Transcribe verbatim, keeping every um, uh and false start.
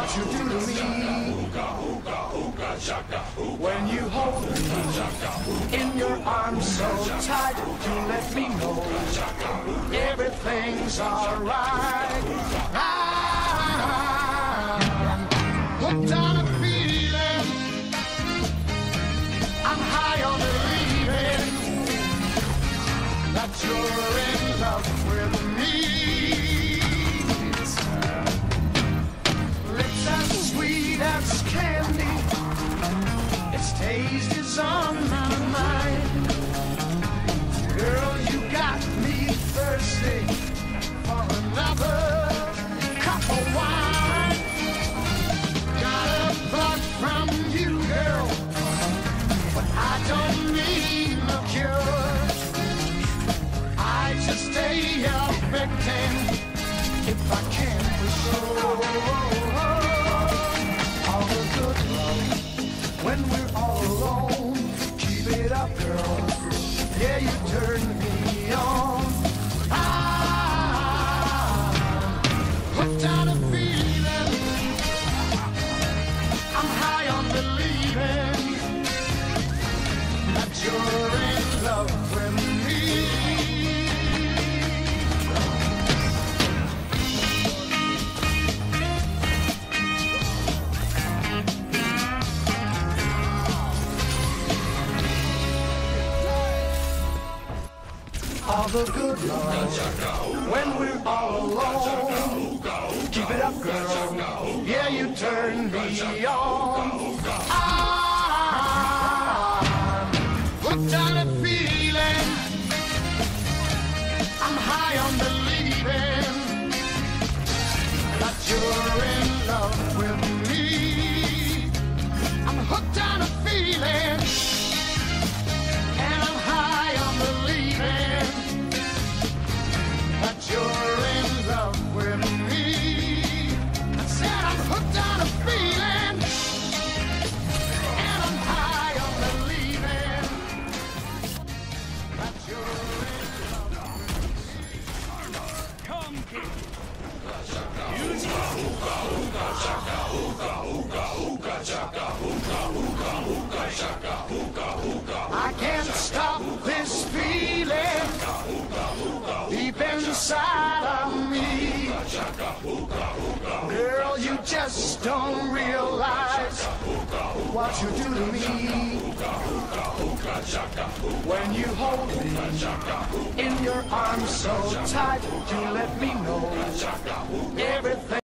what you do to me. When you hold me in your arms so tight, you let me know everything's alright. I'm hooked on a feeling, I'm high on believing that you're in love with me. Lips as sweet as candy, its taste is on my mind. Girl, you got me thirsty for another cup of wine. Got a bug from you, girl, but I don't need no cure. I just stay a victim if I can for sure. All the good love when we're all alone. Keep it up, girl. Yeah, you turn me on. I'm hooked on a feeling, I'm high on believing that you're in love with me. All the good love when we're all alone. Keep it up, girl. Yeah, you turn me on. I'm hooked on a feeling, I'm high on believing that you're in love with me. I'm hooked on a feeling, and I'm high on believing that you're in love with me. I said I'm hooked on a feeling, and I'm high on believing that you're in love with me. Come, kid. I can't stop this feeling deep inside of me. Girl, you just don't realize what you do to me. When you hold me in your arms so tight, you let me know everything